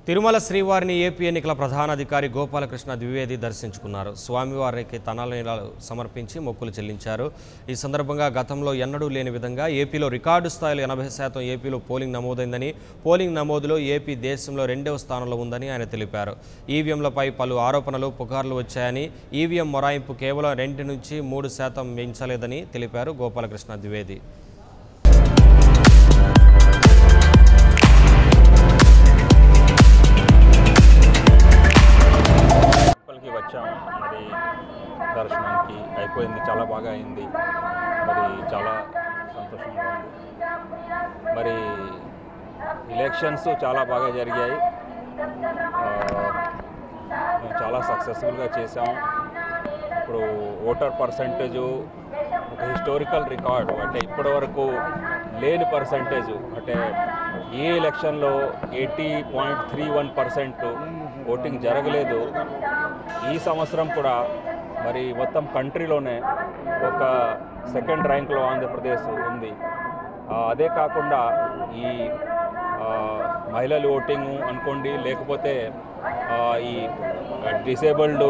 తిరుమల శ్రీవారిని ఏపీ ఎన్నికల ప్రధానాధికారి గోపాల కృష్ణ ద్వివేది దర్శించుకున్నారు. స్వామివారికి తనాలను సమర్పించి మొక్కులు చెల్లించారు. ఈ సందర్భంగా గతంలో ఎన్నడూ లేని విధంగా ఏపీలో రికార్డు స్థాయిలో 80% ఏపీలో పోలింగ్ నమోదైందని, పోలింగ్ నమోదులో ఏపీ దేశంలో 2వ స్థానంలో ఉందని ఆయన తెలిపారు. ఈవీఎంలపై పలు ఆరోపణలు, పుకార్లు వచ్చాయని, ఈవీఎం మొరాయింపు కేవలం 2 నుంచి 3% మించలేదని తెలిపారు గోపాల కృష్ణ ద్వివేది. మరి దర్శనానికి అయిపోయింది, చాలా బాగా అయింది. మరి చాలా సంతోషంగా ఉంది. మరి ఎలక్షన్స్ చాలా బాగా జరిగాయి. మేము చాలా సక్సెస్ఫుల్గా చేసాం. ఇప్పుడు ఓటర్ పర్సంటేజు ఒక హిస్టారికల్ రికార్డు, అంటే ఇప్పటివరకు లేని పర్సంటేజు. అంటే ఏ ఎలక్షన్లో 80.31% ఓటింగ్ జరగలేదు. ఈ సంవత్సరం కూడా మరి మొత్తం కంట్రీలోనే ఒక 2nd ర్యాంక్లో ఆంధ్రప్రదేశ్ ఉంది. అదే కాకుండా ఈ మహిళలు ఓటింగ్ అనుకోండి, లేకపోతే ఈ డిసేబుల్డ్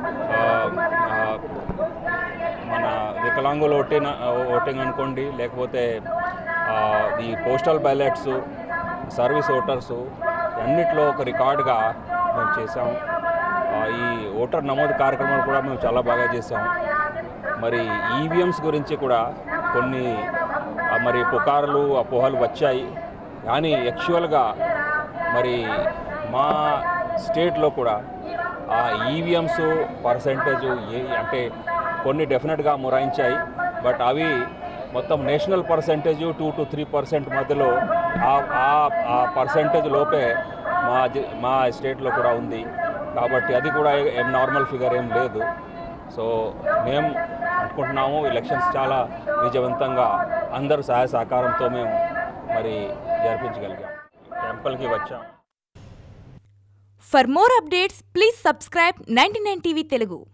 మన వికలాంగుల ఓటింగ్ అనుకోండి, లేకపోతే ఈ పోస్టల్ బ్యాలెట్స్, సర్వీస్ ఓటర్సు, అన్నిట్లో ఒక రికార్డుగా మేము చేసాము. ఈ ఓటర్ నమోదు కార్యక్రమాలు కూడా మేము చాలా బాగా చేసాము. మరి ఈవీఎంస్ గురించి కూడా కొన్ని మరి పుకార్లు, అపోహలు వచ్చాయి. కానీ యాక్చువల్గా మరి మా స్టేట్లో కూడా ఆ ఈవీఎంస్ పర్సంటేజు అంటే కొన్ని డెఫినెట్గా మొరాయించాయి. బట్ అవి మొత్తం నేషనల్ పర్సంటేజు 2 to 3% మధ్యలో ఆ పర్సంటేజ్ లోపే మా స్టేట్లో కూడా ఉంది. కాబట్టి అది కూడా ఏం నార్మల్ ఫిగర్ ఏం లేదు. సో మేము అనుకుంటున్నాము ఎలక్షన్స్ చాలా విజయవంతంగా అందరూ సహాయ సహకారంతో మేము మరి జరిపించగలిగాం. టెంపుల్కి వచ్చాం. For more updates, please subscribe 99TV Telugu.